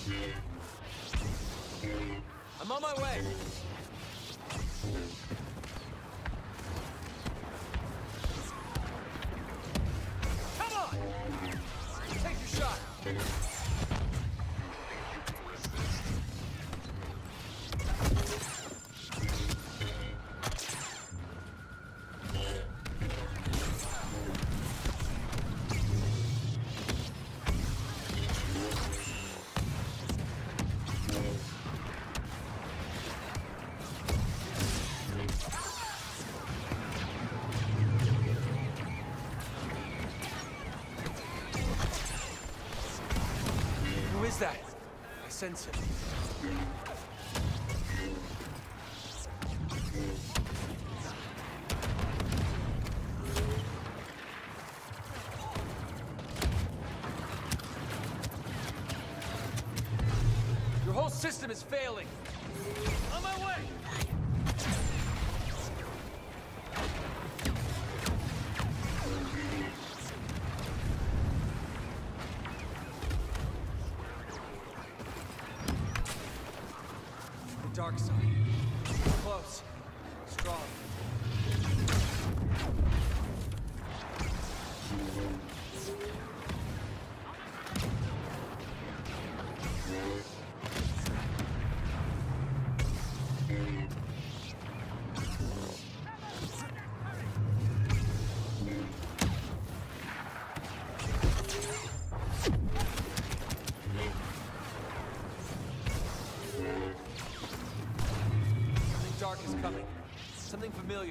I'm on my way. Come on! Take your shot. Who is that? I sense him. Your whole system is failing. On my way! The dark side. Close. Strong. Something dark is coming. Something familiar.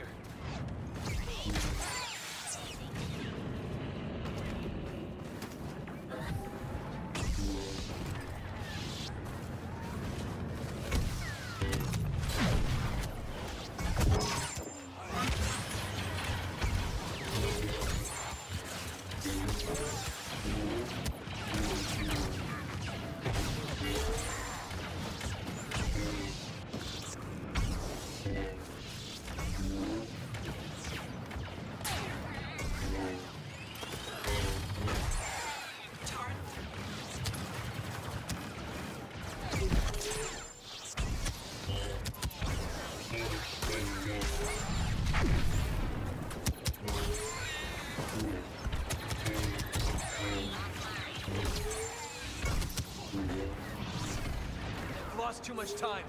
I've lost too much time.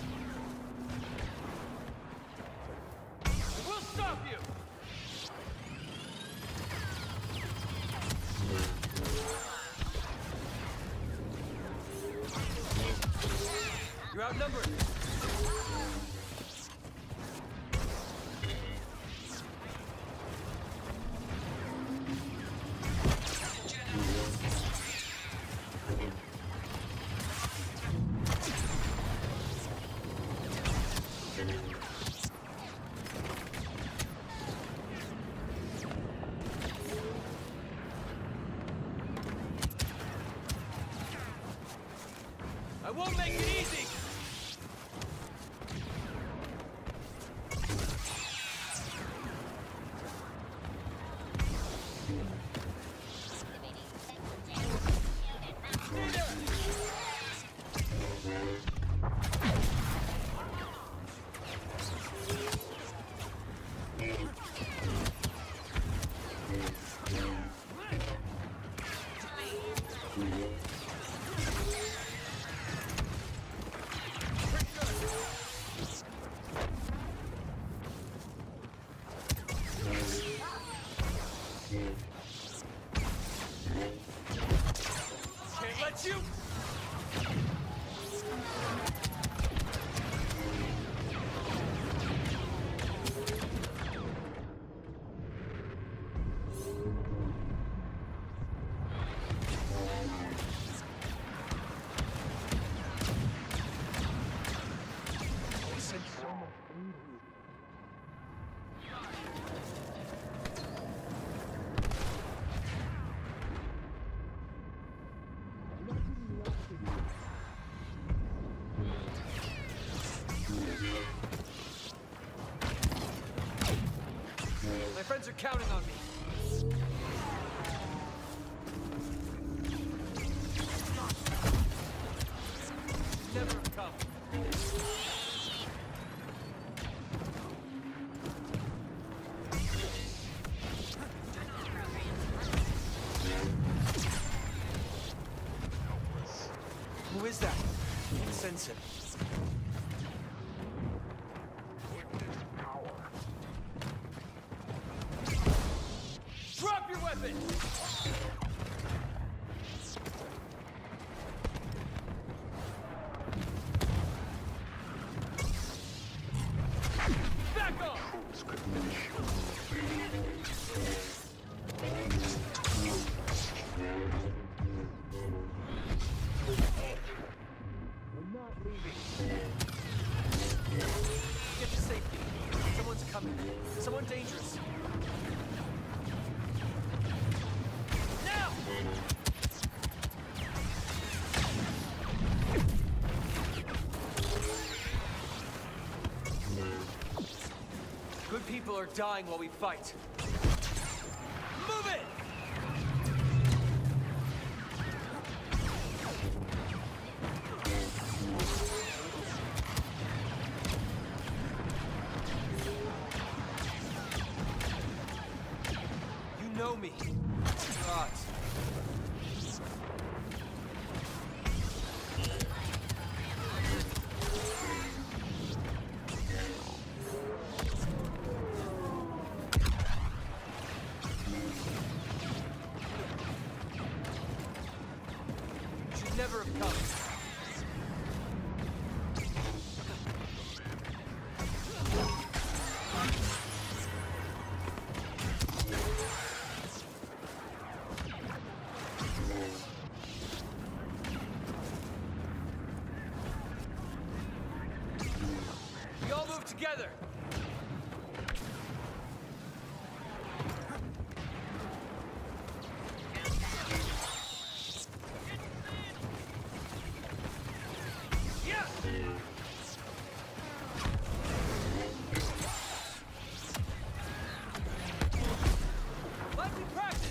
We'll stop you! You're outnumbered. I won't make it easy! Stay there! Can't let you! They said so much. My friends are counting on me. never have come. Who is that? I can sense it. Drop your weapon! Back off! Get to safety. Someone's coming. Someone dangerous. Now! Good people are dying while we fight. Move it! You know me. God. Should never have come. We all move together. Yeah. Like we practiced.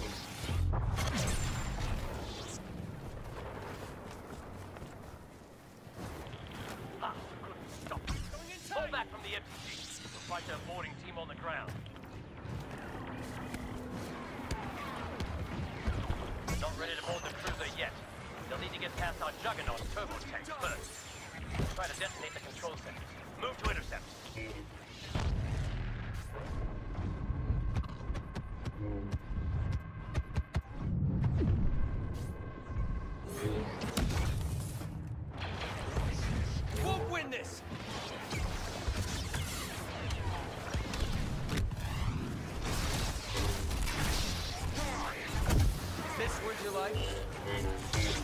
Stop. Going in Fall tight. back from the MTG. We'll fight their boarding team on the ground. Not ready to board the cruiser yet. They'll need to get past our Juggernaut turbo tanks first. Try to detonate the control center. Move to intercept. Won't win this. Is this worth your life?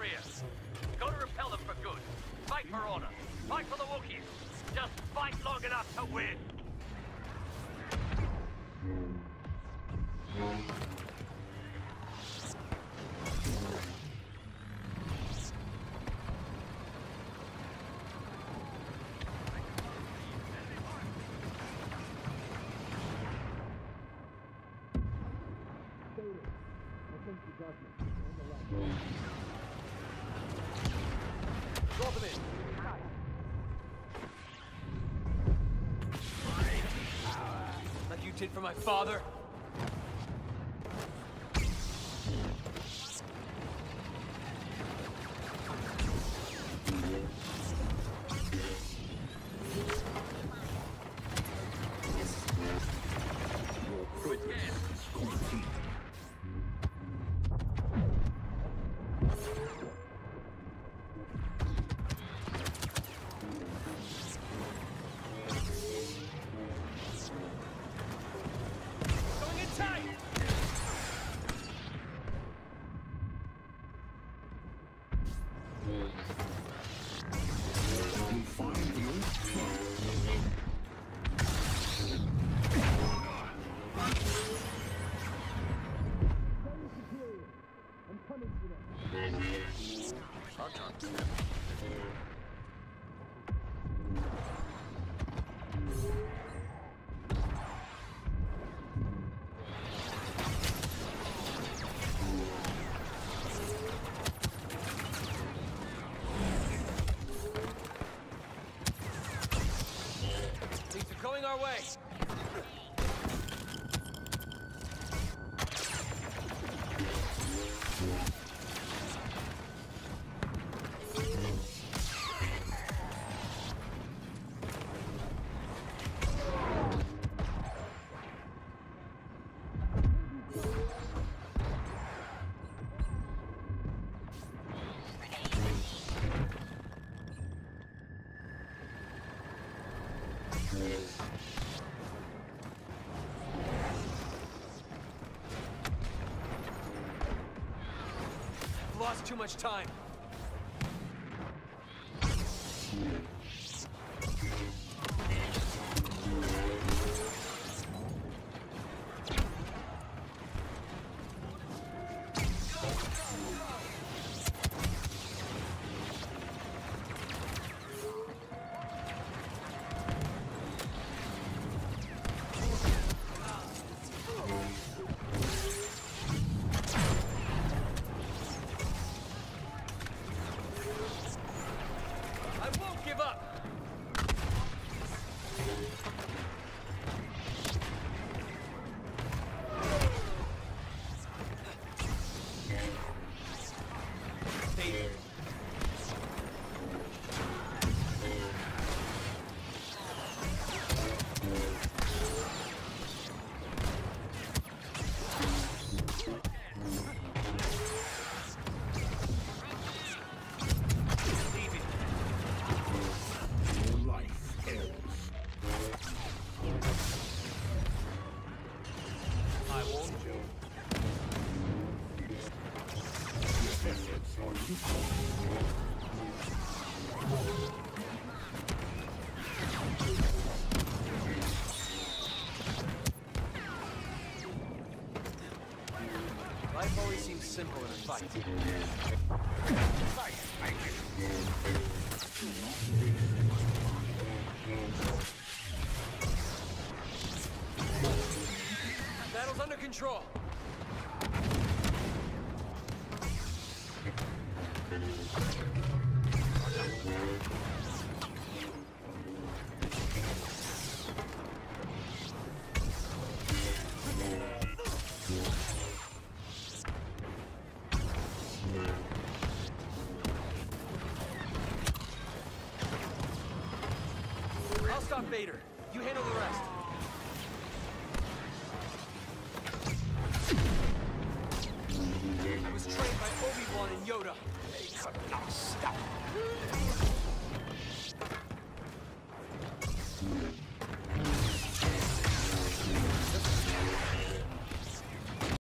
rear. Gotta repel them for good. Fight for honor. Fight for the Wookiees. Just fight long enough to win. Draw them in. Like you did for my father. Going in tight. Things are going our way. I've lost too much time. I won't give up! Vader. Leave it. I warned you. Life always seems simple in a fight. Battle's under control. I'll stop Vader. You handle the rest. I was trained by Obi-Wan and Yoda. They could not stop me.